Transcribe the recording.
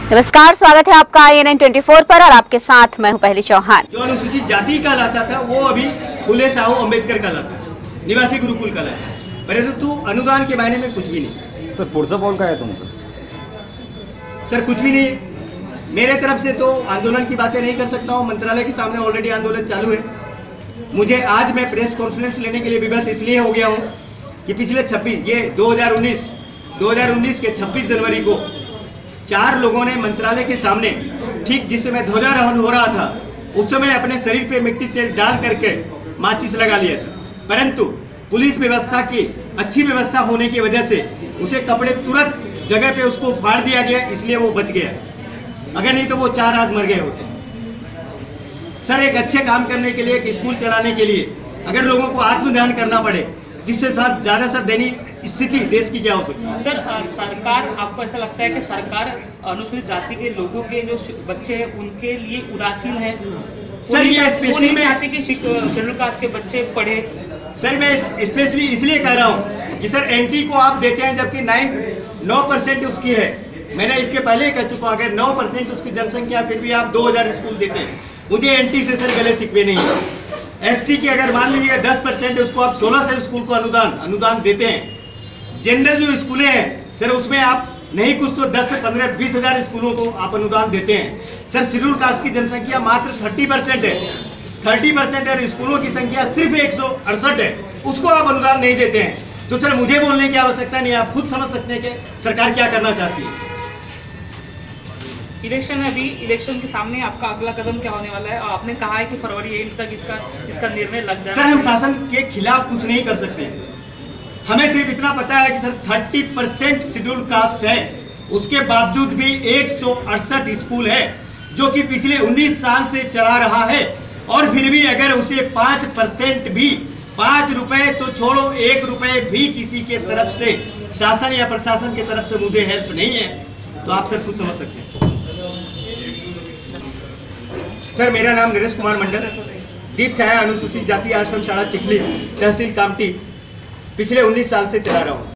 नमस्कार, स्वागत है आपका INN 24 पर और आपके साथ मैं हूं पहली चौहान। जो अनुसूचित जाति कहलाता था वो अभी फुले साहू अम्बेडकर कहलाता है, निवासी गुरुकुल कहलाता है, परंतु अनुदान के मायने में कुछ भी नहीं। सर पुढचं पाऊल काय आहे तुमचं? सर कुछ भी नहीं। मेरे तरफ से तो आंदोलन की बातें नहीं कर सकता हूँ। मंत्रालय के सामने ऑलरेडी आंदोलन चालू है। मुझे आज मैं प्रेस कॉन्फ्रेंस लेने के लिए विवश इसलिए हो गया हूँ कि पिछले 2019 के 26 जनवरी को 4 लोगों ने मंत्रालय के सामने, ठीक जिस समय ध्वजारोहण हो रहा था, उस समय अपने शरीर पे मिट्टी तेल डाल करके माचिस लगा लिया था, परंतु पुलिस व्यवस्था की अच्छी व्यवस्था होने की वजह से उसे कपड़े तुरंत जगह पे उसको फाड़ दिया गया, इसलिए वो बच गया। अगर नहीं तो वो 4 आज मर गए होते। सर एक अच्छे काम करने के लिए, एक स्कूल चलाने के लिए अगर लोगों को आत्मध्यान करना पड़े, जिससे साथ ज्यादा सर दैनिक स्थिति देश की क्या हो सकती है? सर सरकार, आपको ऐसा लगता है कि सरकार अनुसूचित जाति के लोगों के जो बच्चे हैं उनके लिए उदासीन है? सर ये स्पेशली मैं चाहती कि शेड्यूल कास्ट के बच्चे पढ़े। सर मैं स्पेशली इसलिए कह रहा हूँ कि सर एनटी को आप देते हैं जबकि 9% उसकी है। मैंने इसके पहले ही कह चुका, अगर 9% उसकी जनसंख्या फिर भी आप 2000 स्कूल देते हैं। मुझे एनटी से सर गले सिकवे नहीं है। एसटी की अगर मान लीजिएगा 10% उसको आप 1600 स्कूल को अनुदान देते हैं। जनरल जो स्कूलें हैं सर उसमें आप नहीं कुछ तो 10 से 15 20 हजार स्कूलों को आप अनुदान देते हैं। सर शेड्यूल कास्ट की जनसंख्या मात्र 30% है। 30% है, स्कूलों की संख्या सिर्फ 168 है, उसको आप अनुदान नहीं देते हैं। तो सर मुझे बोलने की आवश्यकता नहीं है, आप खुद समझ सकते हैं कि सरकार क्या करना चाहती है। इलेक्शन है, अभी इलेक्शन के सामने आपका अगला कदम क्या होने वाला है? और आपने कहा है कि फरवरी एंड तक इसका निर्णय लग जाए। सर हम शासन के खिलाफ कुछ नहीं कर सकते हैं। हमें सिर्फ इतना पता है कि सर 30% शेड्यूल कास्ट है, उसके बावजूद भी 168 स्कूल है जो कि पिछले 19 साल से चला रहा है, और फिर भी अगर उसे 5% भी, 5 रुपए तो छोड़ो, 1 रुपए भी किसी के तरफ से, शासन या प्रशासन की तरफ से मुझे हेल्प नहीं है, तो आप सर खुद समझ सकते हैं। सर मेरा नाम नरेश कुमार मंडल, दीप छाया अनुसूचित जाति आश्रम शाला चिखली, तहसील कामठी, पिछले 19 साल से चला रहा हूँ।